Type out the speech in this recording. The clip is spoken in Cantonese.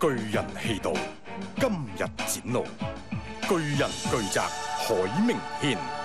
巨人氣度，今日展露。巨人巨澤，海明軒。